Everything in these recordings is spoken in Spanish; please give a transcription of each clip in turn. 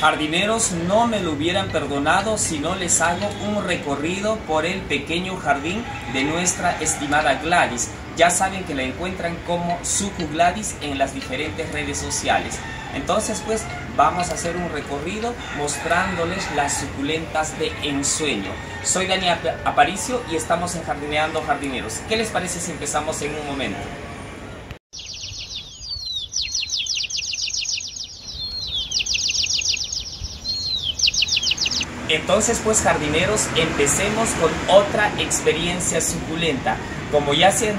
Jardineros, no me lo hubieran perdonado si no les hago un recorrido por el pequeño jardín de nuestra estimada Gladys. Ya saben que la encuentran como Suku Gladys en las diferentes redes sociales. Entonces pues vamos a hacer un recorrido mostrándoles las suculentas de ensueño. Soy Dani Aparicio y estamos en Jardineando Jardineros. ¿Qué les parece si empezamos en un momento? Entonces pues jardineros, empecemos con otra experiencia suculenta. Como ya se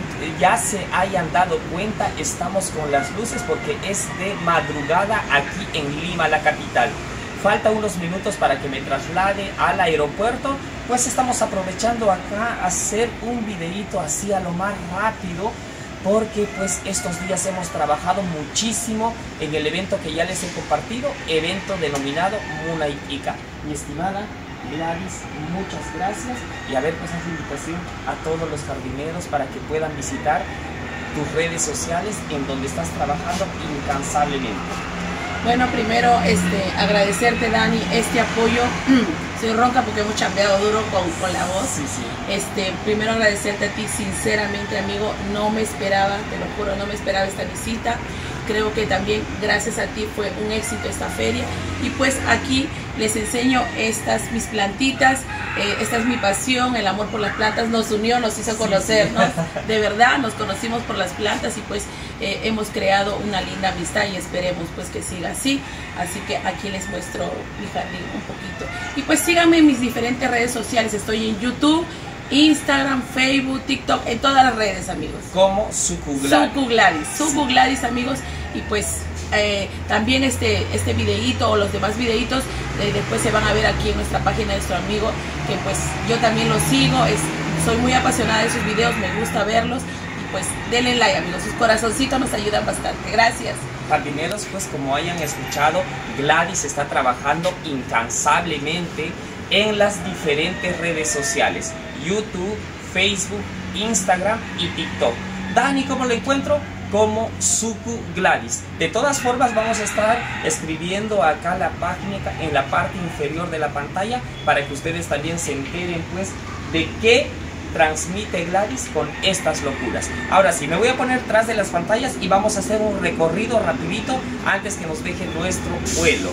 hayan dado cuenta, estamos con las luces porque es de madrugada aquí en Lima, la capital. Falta unos minutos para que me traslade al aeropuerto, pues estamos aprovechando acá a hacer un videíto así a lo más rápido, porque pues estos días hemos trabajado muchísimo en el evento que ya les he compartido, evento denominado Munay Ica. Mi estimada Gladys, muchas gracias, y a ver pues haz invitación a todos los jardineros para que puedan visitar tus redes sociales en donde estás trabajando incansablemente. Bueno, primero agradecerte, Dani, este apoyo. Soy ronca porque hemos chambeado duro con la voz. Sí, sí. Primero agradecerte a ti, sinceramente, amigo. No me esperaba, te lo juro, no me esperaba esta visita. Creo que también gracias a ti fue un éxito esta feria. Y pues aquí les enseño mis plantitas. Esta es mi pasión, el amor por las plantas nos unió, nos hizo conocernos. Sí. De verdad, nos conocimos por las plantas y pues hemos creado una linda amistad y esperemos pues que siga así. Así que aquí les muestro mi jardín un poquito. Y pues síganme en mis diferentes redes sociales. Estoy en YouTube, Instagram, Facebook, TikTok, en todas las redes, amigos. Como Suku Gladys. Suku Gladys, amigos. Y pues también este videíto o los demás videitos después se van a ver aquí en nuestra página de nuestro amigo, que pues yo también lo sigo. Soy muy apasionada de sus videos, me gusta verlos. Y pues denle like, amigos, sus corazoncitos nos ayudan bastante. Gracias. Jardineros, pues como hayan escuchado, Gladys está trabajando incansablemente en las diferentes redes sociales: YouTube, Facebook, Instagram y TikTok. Dani, ¿cómo lo encuentro? Como Suku Gladys. De todas formas vamos a estar escribiendo acá la página en la parte inferior de la pantalla para que ustedes también se enteren pues de qué transmite Gladys con estas locuras. Ahora sí, me voy a poner tras de las pantallas y vamos a hacer un recorrido rapidito antes que nos deje nuestro vuelo.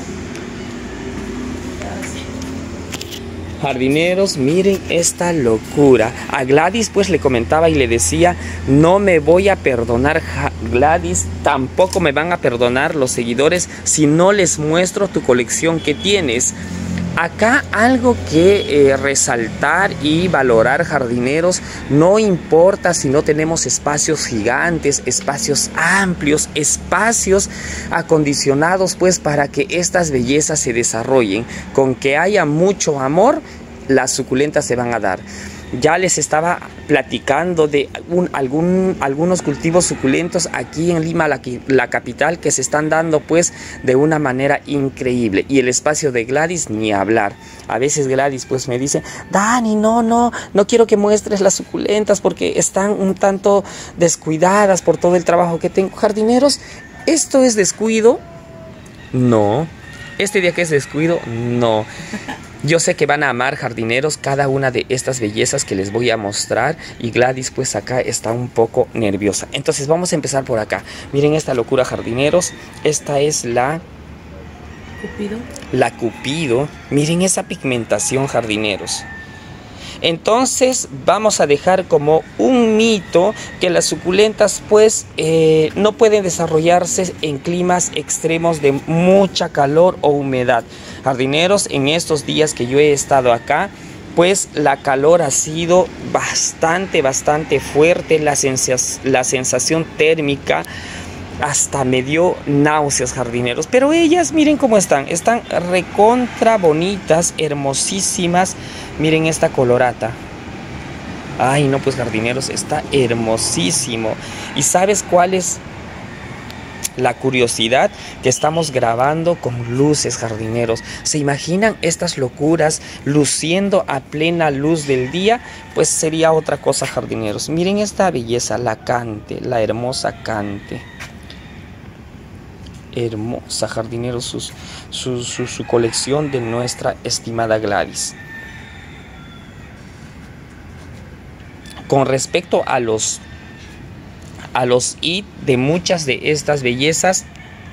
Jardineros, miren esta locura. A Gladys pues le comentaba y le decía: no me voy a perdonar, Gladys, tampoco me van a perdonar los seguidores si no les muestro tu colección que tienes. Acá algo que resaltar y valorar, jardineros, no importa si no tenemos espacios gigantes, espacios amplios, espacios acondicionados pues para que estas bellezas se desarrollen. Con que haya mucho amor, las suculentas se van a dar. Ya les estaba platicando de algunos cultivos suculentos aquí en Lima, la capital, que se están dando pues de una manera increíble. Y el espacio de Gladys ni hablar. A veces Gladys pues me dice: Dani, no quiero que muestres las suculentas porque están un tanto descuidadas por todo el trabajo que tengo. Jardineros, ¿esto es descuido? No. ¿Este día que es descuido? No. Yo sé que van a amar, jardineros, cada una de estas bellezas que les voy a mostrar. Y Gladys pues acá está un poco nerviosa. Entonces vamos a empezar por acá. Miren esta locura, jardineros. Esta es la Cupido. Miren esa pigmentación, jardineros. Entonces vamos a dejar como un mito que las suculentas pues no pueden desarrollarse en climas extremos de mucha calor o humedad. Jardineros, en estos días que yo he estado acá, pues la calor ha sido bastante fuerte, la sensación térmica hasta me dio náuseas, jardineros. Pero ellas, miren cómo están recontra bonitas, hermosísimas. Miren esta colorata. Ay, no, pues jardineros, está hermosísimo. ¿Y sabes cuál es la curiosidad? Que estamos grabando con luces, jardineros. ¿Se imaginan estas locuras luciendo a plena luz del día? Pues sería otra cosa, jardineros. Miren esta belleza, la hermosa Cante. hermosa, jardineros, su colección de nuestra estimada Gladys. Con respecto a los IT de muchas de estas bellezas,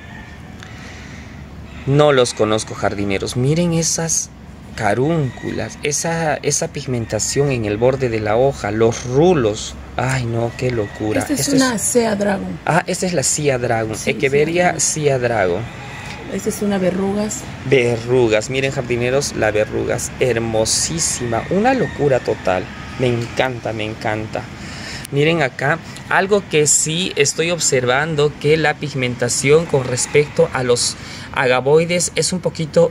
no los conozco, jardineros. Miren esas carúnculas, esa pigmentación en el borde de la hoja, los rulos. Ay, no, qué locura. Esta es una Sea Dragon. Ah, esta es la Sea Dragon, Sí, Echeveria Sea Dragon. Esta es una verrugas. Verrugas, miren, jardineros, la verrugas, hermosísima, una locura total. Me encanta, me encanta. Miren acá, algo que sí estoy observando, que la pigmentación con respecto a los agavoides es un poquito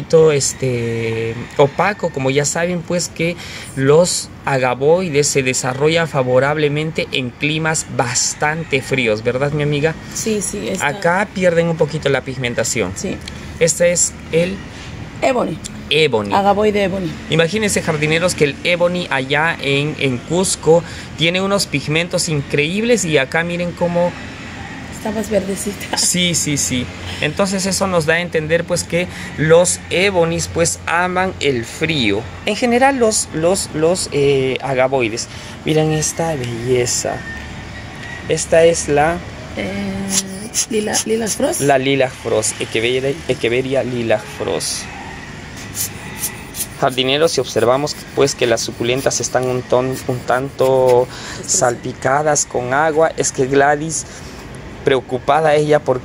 opaco. Como ya saben, pues que los agavoides se desarrollan favorablemente en climas bastante fríos, ¿verdad, mi amiga? Sí, sí. Acá pierden un poquito la pigmentación. Sí. Este es el Ebony. Ebony. Agavoide Ebony. Imagínense, jardineros, que el Ebony allá en Cusco tiene unos pigmentos increíbles y acá miren cómo... Está más verdecita. Sí, sí, sí. Entonces eso nos da a entender pues que los Ebonys pues aman el frío. En general los agavoides. Miren esta belleza. Esta es la... Lilac Frost. La Lilac Frost, Echeveria Lilac Frost. Jardineros, si observamos pues que las suculentas están un tanto salpicadas con agua, es que Gladys, preocupada ella por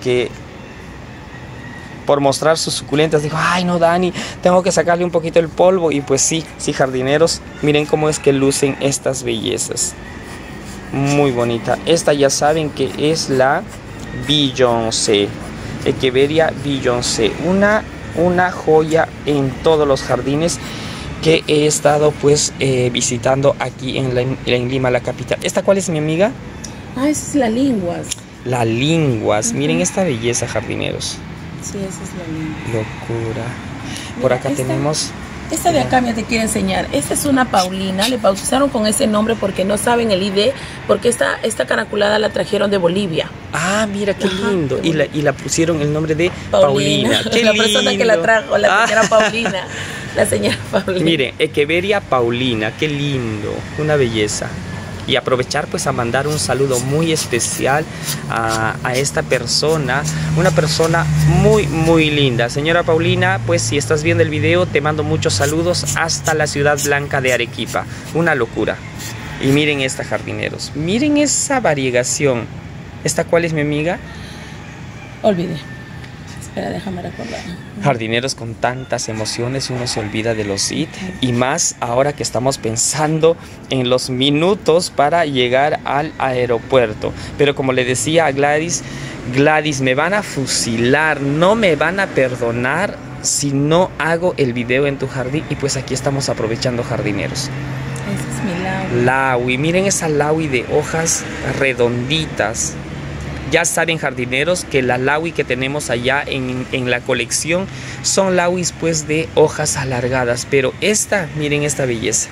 mostrar sus suculentas, dijo, ay no, Dani, tengo que sacarle un poquito el polvo. Y pues sí, jardineros, miren cómo es que lucen estas bellezas. Muy bonita. Esta ya saben que es la Beyoncé, Echeveria Beyoncé, una joya en todos los jardines que he estado pues visitando aquí en Lima, la capital. ¿Esta cuál es, mi amiga? Ah, esa es la Linguas. La Linguas. Miren esta belleza, jardineros. Sí, esa es la Linguas. Locura. Por acá tenemos... Esta de acá me te quiero enseñar. Esta es una Paulina. Le bautizaron con ese nombre porque no saben el ID. Porque esta caraculada la trajeron de Bolivia. Ah, mira qué lindo. Y la pusieron el nombre de Paulina. Qué la lindo. persona que la trajo, la señora Paulina. La señora Paulina. Miren, Echeveria Paulina. Qué lindo. Una belleza. Y aprovechar pues a mandar un saludo muy especial a esta persona, una persona muy muy linda. Señora Paulina, pues si estás viendo el video, te mando muchos saludos hasta la ciudad blanca de Arequipa. Una locura. Y miren esta, jardineros, miren esa variegación. ¿Esta cuál es, mi amiga? Olvidé. Espera, déjame recordar. Jardineros, con tantas emociones uno se olvida de los IT, y más ahora que estamos pensando en los minutos para llegar al aeropuerto. Pero como le decía a Gladys, me van a fusilar, no me van a perdonar si no hago el video en tu jardín. Y pues aquí estamos aprovechando, jardineros. Esa es mi Laui. Laui, miren esa Laui de hojas redonditas. Ya saben, jardineros, que la Laui que tenemos allá en la colección son Lauis pues de hojas alargadas. Pero esta, miren esta belleza.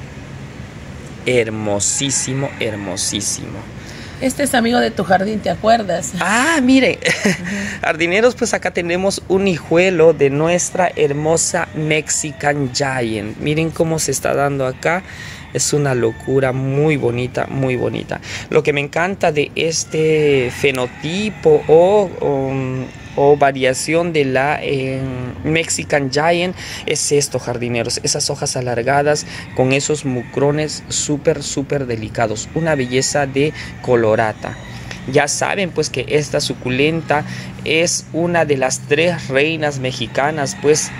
Hermosísimo, hermosísimo. Este es amigo de tu jardín, ¿te acuerdas? Ah, miren. Jardineros, pues acá tenemos un hijuelo de nuestra hermosa Mexican Giant. Miren cómo se está dando acá. Es una locura, muy bonita, muy bonita. Lo que me encanta de este fenotipo o variación de la Mexican Giant es esto, jardineros. Esas hojas alargadas con esos mucrones súper, súper delicados. Una belleza de colorata. Ya saben pues que esta suculenta es una de las 3 reinas mexicanas, pues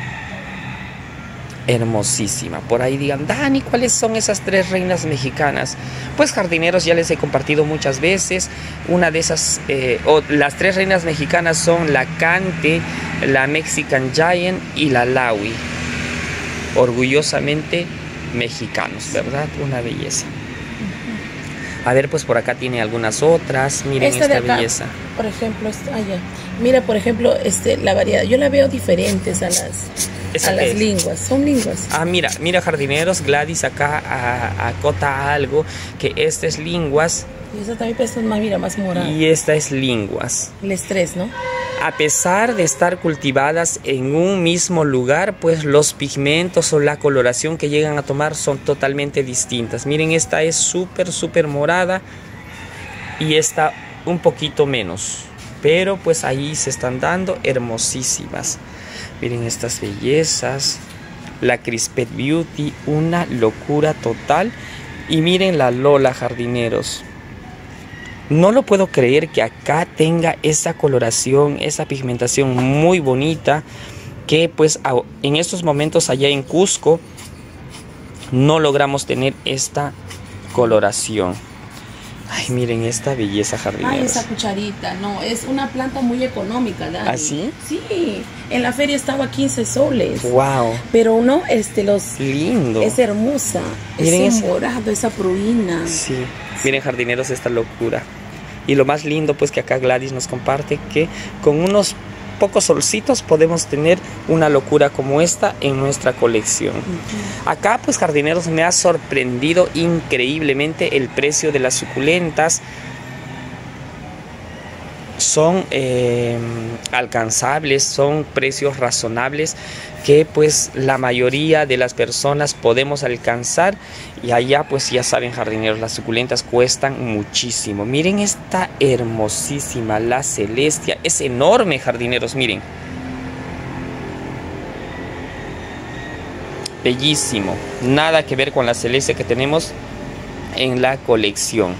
hermosísima. Por ahí digan, Dani, ¿cuáles son esas 3 reinas mexicanas? Pues, jardineros, ya les he compartido muchas veces. Una de esas, las 3 reinas mexicanas son la Cante, la Mexican Giant y la Laui. Orgullosamente mexicanos, ¿verdad? Una belleza. A ver, pues por acá tiene algunas otras. Miren esta belleza. Por ejemplo, mira, por ejemplo, la variedad. Yo la veo diferentes ¿Eso a las qué es? linguas. Son linguas. Ah, mira, mira jardineros, Gladys acá acota algo, que esta es linguas Y esa también pues, es más, mira, más morada. y esta es linguas. El estrés, ¿no? A pesar de estar cultivadas en un mismo lugar, pues los pigmentos o la coloración que llegan a tomar son totalmente distintas. Miren, esta es súper morada y esta un poquito menos. Pero pues ahí se están dando hermosísimas. Miren estas bellezas. La Crispet Beauty, una locura total. Y miren la Lola, jardineros. No lo puedo creer que acá tenga esa coloración, esa pigmentación muy bonita, que pues en estos momentos allá en Cusco no logramos tener esta coloración. Ay, miren esta belleza, jardineros. Ay, esa cucharita, no, es una planta muy económica, Dani. ¿Ah, sí? Sí, en la feria estaba 15 soles. Wow. Pero no, Lindo. es hermosa. Miren ese morado, esa pruina. Sí, miren jardineros esta locura. Y lo más lindo pues que acá Gladys nos comparte que con unos pocos solcitos podemos tener una locura como esta en nuestra colección. Acá pues jardineros me ha sorprendido increíblemente el precio de las suculentas. Son alcanzables, son precios razonables que pues la mayoría de las personas podemos alcanzar, y allá pues ya saben jardineros, las suculentas cuestan muchísimo. Miren esta hermosísima, la Celestia, es enorme jardineros, miren. Bellísimo, nada que ver con la Celestia que tenemos en la colección.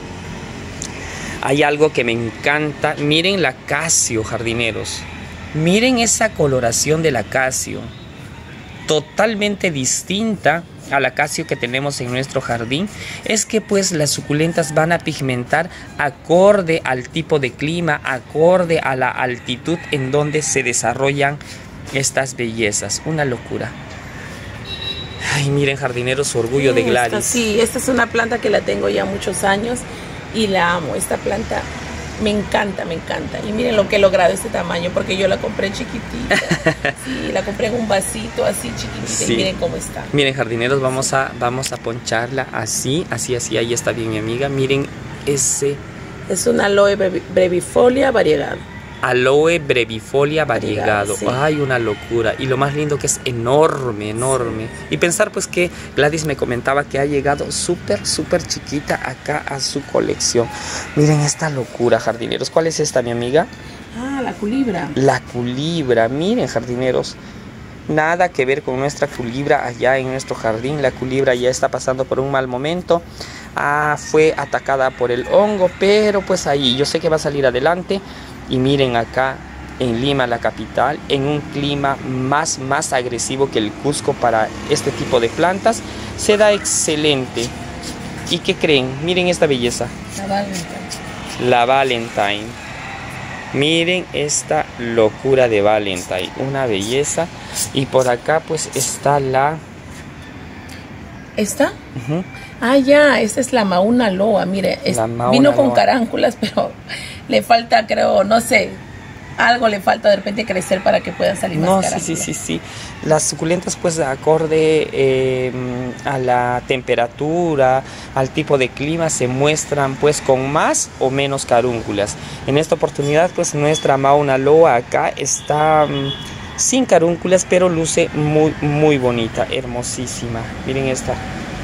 Hay algo que me encanta, miren la Casio, jardineros. Miren esa coloración de la Casio, totalmente distinta a la Casio que tenemos en nuestro jardín. Es que pues las suculentas van a pigmentar acorde al tipo de clima, acorde a la altitud en donde se desarrollan estas bellezas. Una locura. Ay, miren jardineros, su orgullo de Gladys. Sí, esta es una planta que la tengo ya muchos años y la amo. Esta planta me encanta, me encanta. Y miren lo que he logrado este tamaño, porque yo la compré chiquitita. Sí, la compré en un vasito así chiquitita. Sí. Y miren cómo está. Miren jardineros, vamos a poncharla así, ahí está bien mi amiga. Miren ese... Es una aloe brevifolia variegado. Aloe brevifolia variegado. Sí. Ay, una locura. Y lo más lindo que es enorme, enorme. Sí. Y pensar pues que Gladys me comentaba que ha llegado súper chiquita acá a su colección. Miren esta locura, jardineros. ¿Cuál es esta, mi amiga? Ah, la culibra. La culibra. Miren, jardineros. Nada que ver con nuestra culibra allá en nuestro jardín. La culibra ya está pasando por un mal momento. Fue atacada por el hongo, pero pues ahí yo sé que va a salir adelante. Y miren acá en Lima, la capital, en un clima más agresivo que el Cusco para este tipo de plantas, se da excelente. ¿Y qué creen? Miren esta belleza. La Valentine. La Valentine. Miren esta locura de Valentine. Una belleza. Y por acá pues está la... ¿Esta? Ah, ya, esta es la Mauna Loa. Mire, vino con caránculas, pero le falta, creo, no sé, algo le falta de repente crecer para que puedan salir más caránculas. Sí. Las suculentas pues acorde a la temperatura, al tipo de clima, se muestran pues con más o menos carúnculas. En esta oportunidad pues nuestra Mauna Loa acá está sin carúnculas, pero luce muy bonita, hermosísima. Miren esta.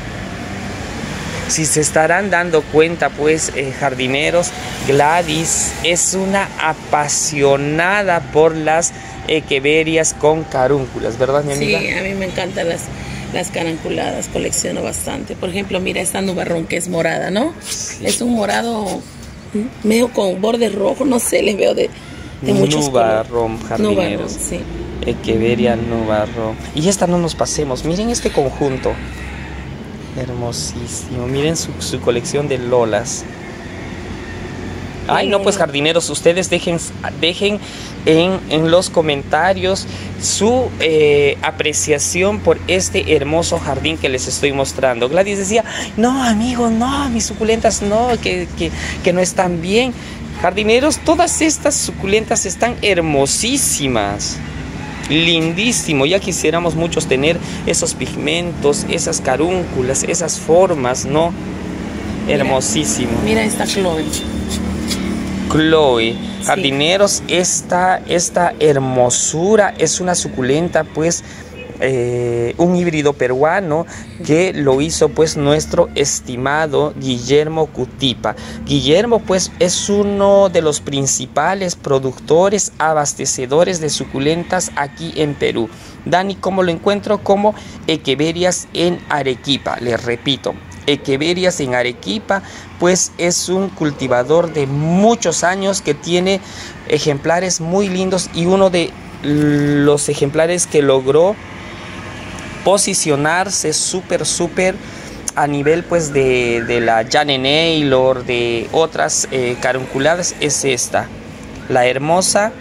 Si se estarán dando cuenta, pues, jardineros, Gladys es una apasionada por las equeverias con carúnculas, ¿verdad, mi amiga? Sí, a mí me encantan las caranculadas, colecciono bastante. Por ejemplo, mira esta nubarrón que es morada, ¿no? Sí. Es un morado medio con borde rojo, no sé, les veo de muchos nubarrón, jardineros. Nubarrón, sí. Equeveria nubarrón. Y esta no nos pasemos, miren este conjunto. Hermosísimo, miren su colección de lolas. Ay, no, pues jardineros, ustedes dejen en los comentarios su apreciación por este hermoso jardín que les estoy mostrando. Gladys decía, no amigos, no, mis suculentas no, que no están bien. Jardineros, todas estas suculentas están hermosísimas. lindísimo. Ya quisiéramos muchos tener esos pigmentos, esas carúnculas, esas formas, ¿no? Hermosísimo. Mira esta Chloe. Chloe, Sí. jardineros, esta hermosura es una suculenta, pues un híbrido peruano que lo hizo pues nuestro estimado Guillermo Cutipa. Guillermo pues es uno de los principales productores, abastecedores de suculentas aquí en Perú. Dani, ¿cómo lo encuentro? Como Echeverias en Arequipa, les repito. Echeverias en Arequipa, pues es un cultivador de muchos años que tiene ejemplares muy lindos, y uno de los ejemplares que logró posicionarse súper a nivel pues de la Jane Naylor, de otras carunculadas, es esta, la hermosa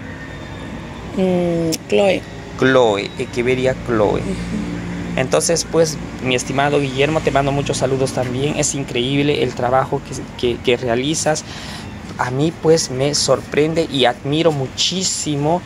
Chloe, Echeveria Chloe. Entonces, pues, mi estimado Guillermo, te mando muchos saludos también. Es increíble el trabajo que realizas. A mí, pues, me sorprende y admiro muchísimo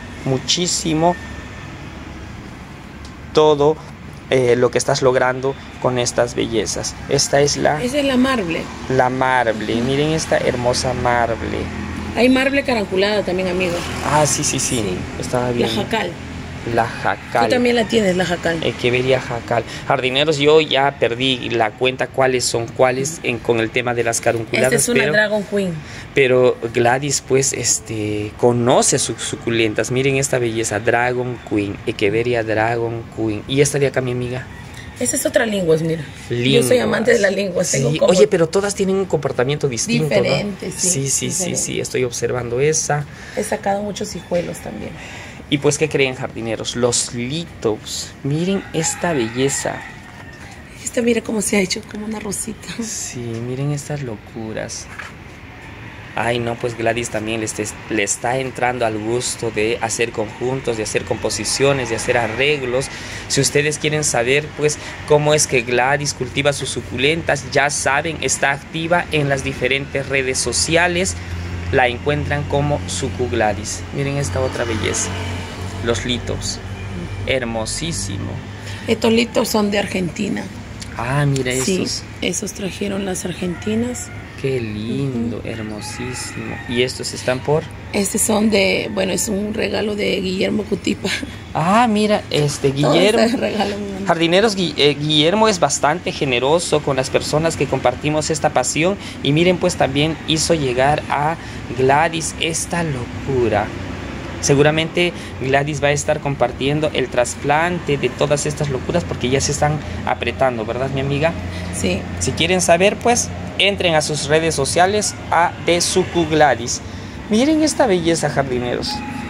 todo lo que estás logrando con estas bellezas. Esa es la marble. La marble. Miren esta hermosa marble. Hay marble caranculada también, amigo. Ah, sí. Estaba bien. La jacal. La jacal. Tú también la tienes, la jacal. Echeveria jacal. Jardineros, yo ya perdí la cuenta cuáles son cuáles con el tema de las carunculadas. Esta es una Dragon Queen. Pero Gladys, pues, conoce sus suculentas. Miren esta belleza, Dragon Queen, Echeveria Dragon Queen. Y esta de acá, mi amiga. Esa es otra lingüas, mira. Linguas. Yo soy amante de las lenguas. Sí. Oye, pero todas tienen un comportamiento distinto, diferente, ¿no? sí. Sí, estoy observando esa. He sacado muchos hijuelos también. Y pues, ¿qué creen, jardineros? Los litos. Miren esta belleza. Esta, mira cómo se ha hecho, como una rosita. Sí, miren estas locuras. Ay, no, pues Gladys también le está entrando al gusto de hacer conjuntos, de hacer composiciones, de hacer arreglos. Si ustedes quieren saber, pues, cómo es que Gladys cultiva sus suculentas, ya saben, está activa en las diferentes redes sociales. La encuentran como Sucu Gladys. Miren esta otra belleza. Los litos. Hermosísimo. Estos litos son de Argentina. Ah, mira estos. Sí, esos trajeron las argentinas. Qué lindo, hermosísimo. ¿Y estos están por? Estos son es un regalo de Guillermo Cutipa. Ah, mira, Guillermo. Regalo, jardineros, Guillermo es bastante generoso con las personas que compartimos esta pasión. Y miren, pues también hizo llegar a Gladys esta locura. Seguramente Gladys va a estar compartiendo el trasplante de todas estas locuras porque ya se están apretando, ¿verdad, mi amiga? Sí. Si quieren saber, pues entren a sus redes sociales de Sucu Gladys. Miren esta belleza, jardineros.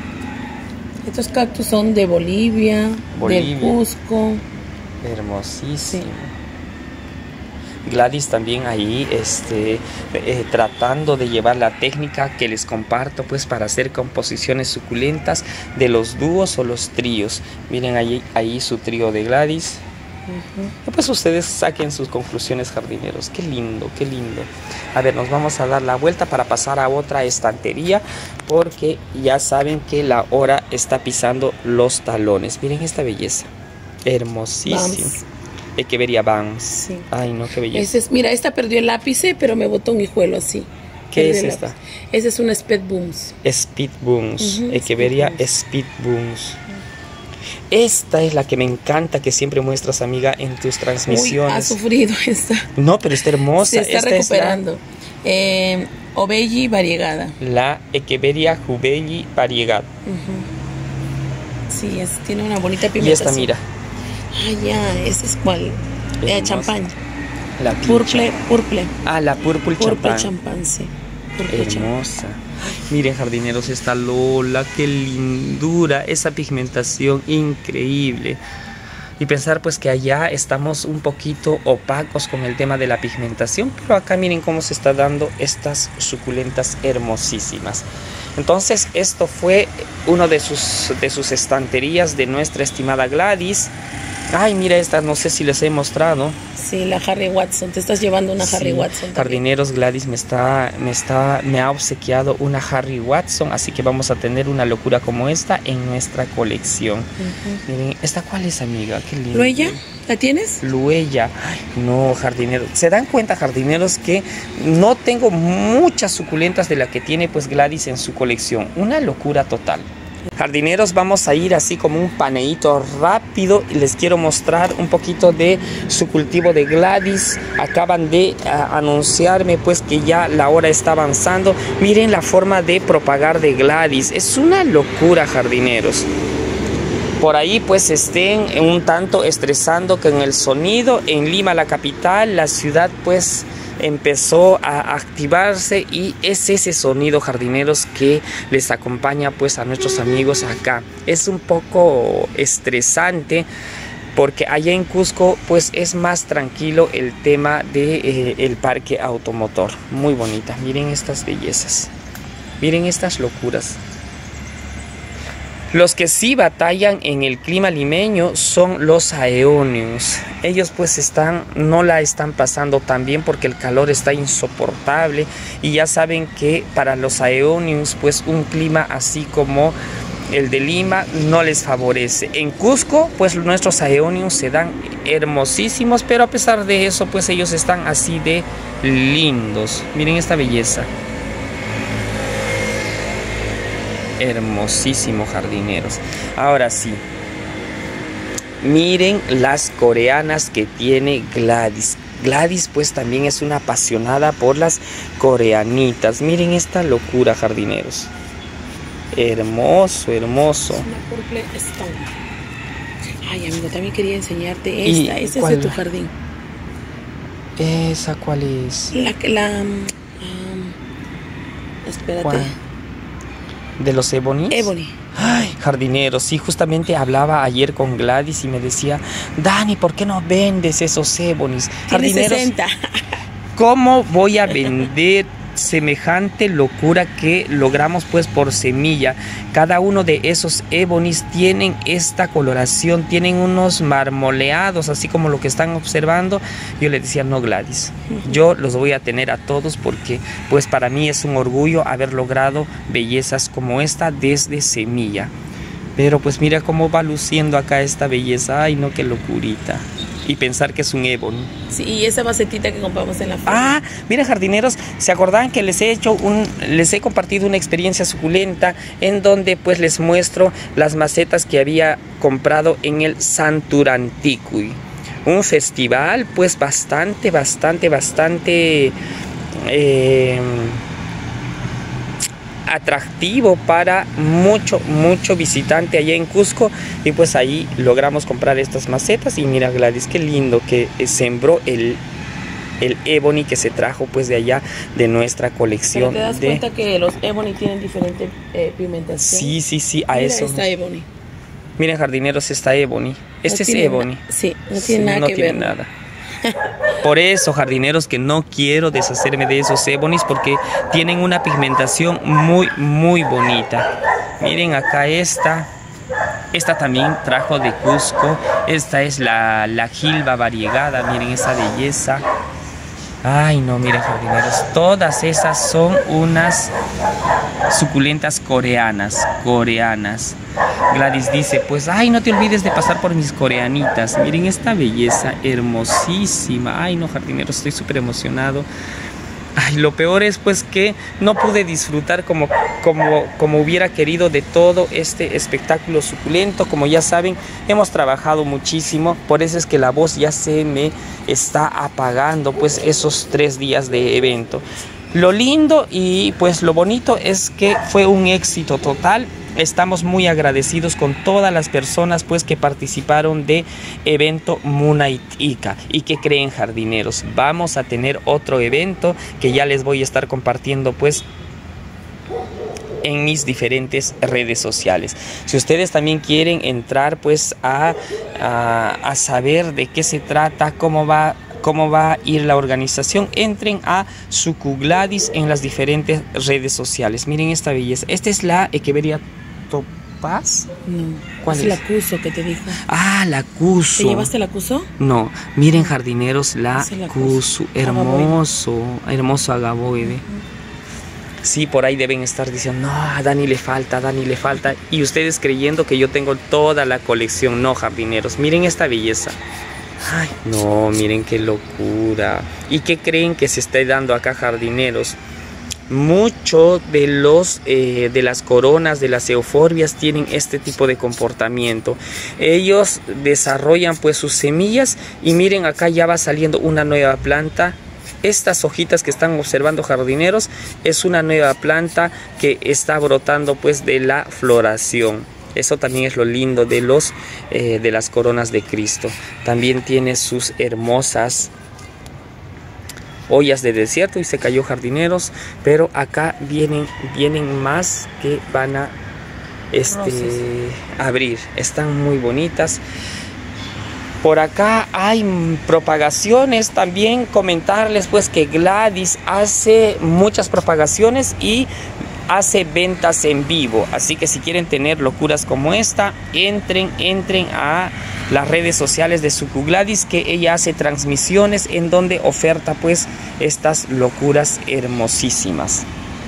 Estos cactus son de Bolivia, del Cusco. Hermosísimo. Sí. Gladys también ahí tratando de llevar la técnica que les comparto, pues, para hacer composiciones suculentas de los dúos o los tríos. Miren ahí su trío de Gladys. Pues ustedes saquen sus conclusiones, jardineros. Qué lindo, qué lindo. A ver, nos vamos a dar la vuelta para pasar a otra estantería, porque ya saben que la hora está pisando los talones. Miren esta belleza. Hermosísimo. Echeveria Vans. Sí. Ay, no, qué belleza. Mira, esta perdió el lápice, pero me botó un hijuelo así. ¿Qué es esta? Esa es una Speed Booms. Speed Booms. Echeveria Speed Booms. Esta es la que me encanta, que siempre muestras, amiga, en tus transmisiones. Uy, ha sufrido esta. No, pero está hermosa. Se está recuperando. Jubelli variegada. La Echeveria Jubelli variegada. Sí, tiene una bonita pigmentación. Y esta, mira. Ah, ya, esa es cuál. Champán. La purple. Ah, la purple champán. Purple champán, sí. Hermosa. Miren, jardineros, esta Lola, qué lindura, esa pigmentación increíble. Y pensar, pues, que allá estamos un poquito opacos con el tema de la pigmentación, pero acá miren cómo se está dando estas suculentas hermosísimas. Entonces esto fue uno de sus estanterías de nuestra estimada Gladys. Ay, mira esta, no sé si les he mostrado. Sí, la Harry Watson. Te estás llevando una Harry Watson también. Jardineros, Gladys me ha obsequiado una Harry Watson, así que vamos a tener una locura como esta en nuestra colección. Miren, ¿esta cuál es, amiga? Qué linda. ¿Luella? ¿La tienes? Luella. Ay, no, jardineros. ¿Se dan cuenta, jardineros, que no tengo muchas suculentas de la que tiene pues Gladys en su colección? Una locura total. Jardineros, vamos a ir así como un paneíto rápido y les quiero mostrar un poquito de su cultivo de Gladys. Acaban de anunciarme pues que ya la hora está avanzando. Miren la forma de propagar de Gladys, es una locura, jardineros. Por ahí pues estén un tanto estresando con el sonido. En Lima, la capital, la ciudad pues empezó a activarse y es ese sonido, jardineros, que les acompaña pues a nuestros amigos acá. Es un poco estresante porque allá en Cusco pues es más tranquilo el tema de el parque automotor. Muy bonita, miren estas bellezas, miren estas locuras. Los que sí batallan en el clima limeño son los aeoniums. Ellos pues no la están pasando tan bien porque el calor está insoportable. Y ya saben que para los aeoniums pues un clima así como el de Lima no les favorece. En Cusco pues nuestros aeoniums se dan hermosísimos, pero a pesar de eso pues ellos están así de lindos. Miren esta belleza. Hermosísimo, jardineros. Ahora sí, miren las coreanas que tiene Gladys. Gladys pues también es una apasionada por las coreanitas. Miren esta locura, jardineros. Hermoso, hermoso. Una Purple Stone. Ay, amigo, también quería enseñarte esta. Esta es de tu jardín. ¿Esa cuál es? Espérate. ¿Cuál? ¿De los Ebonis? Ebony. Ay, jardineros, sí, justamente hablaba ayer con Gladys y me decía, Dani, ¿por qué no vendes esos Ebonis? Jardineros, 60. ¿Cómo voy a vender semejante locura que logramos pues por semilla? Cada uno de esos Ebonis tienen esta coloración, tienen unos marmoleados, así como lo que están observando. Yo le decía, no, Gladys, yo los voy a tener a todos porque pues para mí es un orgullo haber logrado bellezas como esta desde semilla. Pero pues mira cómo va luciendo acá esta belleza. Ay, no, qué locurita. Y pensar que es un ébano. Sí, y esa macetita que compramos en la feria. Ah, mira, jardineros, ¿se acordan que les he compartido una experiencia suculenta en donde pues les muestro las macetas que había comprado en el Santuranticui? Un festival pues bastante atractivo para mucho visitante allá en Cusco, y pues ahí logramos comprar estas macetas. Y mira, Gladys, qué lindo que sembró el ebony que se trajo pues de allá de nuestra colección. Pero te das cuenta que los ebony tienen diferente pigmentación. Sí, a mira eso. Esta ebony. Miren, jardineros, esta ebony. Este es ebony. Sí, no tiene nada que ver. Nada. Por eso, jardineros, que no quiero deshacerme de esos ebonis porque tienen una pigmentación muy bonita. Miren acá esta también trajo de Cusco. Esta es la Gilba variegada. Miren esa belleza. Ay, no, miren, jardineros, todas esas son unas suculentas coreanas. Gladys dice, pues, ay, no te olvides de pasar por mis coreanitas. Miren esta belleza hermosísima. Ay, no, jardineros, estoy súper emocionado. Ay, lo peor es pues que no pude disfrutar como hubiera querido de todo este espectáculo suculento. Como ya saben, hemos trabajado muchísimo, por eso es que la voz ya se me está apagando pues esos 3 días de evento. Lo lindo y pues lo bonito es que fue un éxito total. Estamos muy agradecidos con todas las personas pues que participaron de evento Munaitica. Y que creen, jardineros, vamos a tener otro evento que ya les voy a estar compartiendo pues en mis diferentes redes sociales. Si ustedes también quieren entrar pues a saber de qué se trata, cómo va cómo va a ir la organización, entren a Sucugladys en las diferentes redes sociales. Miren esta belleza. Esta es la Echeveria topaz. No. ¿Cuál es? La Cuso que te dijo. Ah, la Cuso. ¿Te llevaste la Cuso? No, miren jardineros, la la Cuso. Hermoso, hermoso agaboide. Sí, por ahí deben estar diciendo, no, a Dani le falta, a Dani le falta. Y ustedes creyendo que yo tengo toda la colección. No, jardineros, miren esta belleza. Ay, no, miren qué locura. ¿Y qué creen que se está dando acá, jardineros? Muchos de las coronas, de las euforbias, tienen este tipo de comportamiento. Ellos desarrollan pues sus semillas y miren, acá ya va saliendo una nueva planta. Estas hojitas que están observando, jardineros, es una nueva planta que está brotando pues de la floración. Eso también es lo lindo de las coronas de Cristo. También tiene sus hermosas ollas de desierto y se cayó, jardineros, pero acá vienen más que van a abrir. Están muy bonitas. Por acá hay propagaciones. También comentarles pues que Gladys hace muchas propagaciones y hace ventas en vivo. Así que si quieren tener locuras como esta, entren a las redes sociales de Sucugladys, que ella hace transmisiones en donde oferta pues estas locuras hermosísimas.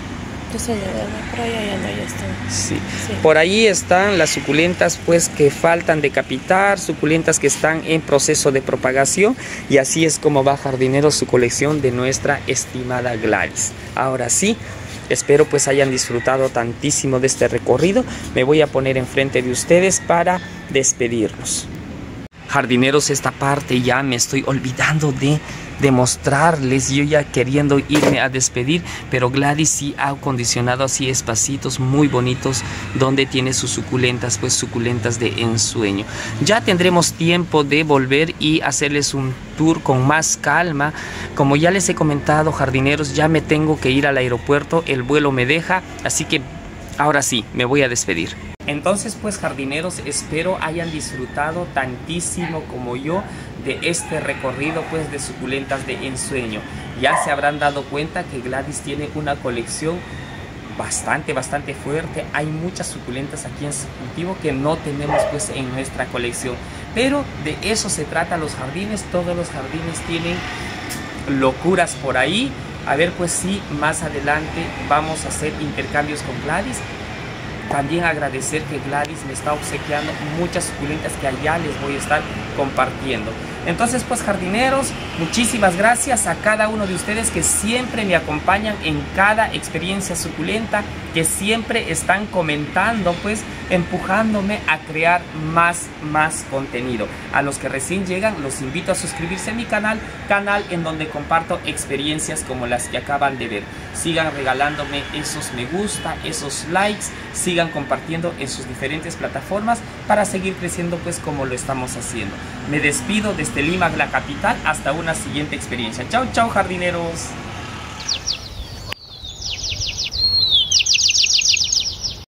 Por ahí ya está. Sí. Por ahí están las suculentas pues que faltan de capitar, suculentas que están en proceso de propagación, y así es como va, jardineros, su colección de nuestra estimada Gladys. Ahora sí, espero pues hayan disfrutado tantísimo de este recorrido. Me voy a poner enfrente de ustedes para despedirnos. Jardineros, esta parte ya me estoy olvidando de mostrarles, yo ya queriendo irme a despedir, pero Gladys sí ha acondicionado así espacitos muy bonitos donde tiene sus suculentas, pues suculentas de ensueño. Ya tendremos tiempo de volver y hacerles un tour con más calma. Como ya les he comentado, jardineros, ya me tengo que ir al aeropuerto, el vuelo me deja, así que ahora sí, me voy a despedir. Entonces pues, jardineros, espero hayan disfrutado tantísimo como yo de este recorrido pues de suculentas de ensueño. Ya se habrán dado cuenta que Gladys tiene una colección bastante fuerte. Hay muchas suculentas aquí en su cultivo que no tenemos pues en nuestra colección, pero de eso se trata los jardines. Todos los jardines tienen locuras por ahí. A ver pues si más adelante vamos a hacer intercambios con Gladys. También agradecer que Gladys me está obsequiando muchas suculentas que allá les voy a estar compartiendo. Entonces pues, jardineros, muchísimas gracias a cada uno de ustedes que siempre me acompañan en cada experiencia suculenta, que siempre están comentando pues, empujándome a crear más contenido. A los que recién llegan, los invito a suscribirse a mi canal en donde comparto experiencias como las que acaban de ver. Sigan regalándome esos me gusta, esos likes, sigan compartiendo en sus diferentes plataformas para seguir creciendo pues como lo estamos haciendo. Me despido desde Lima, la capital, hasta una siguiente experiencia. Chao, chao, jardineros.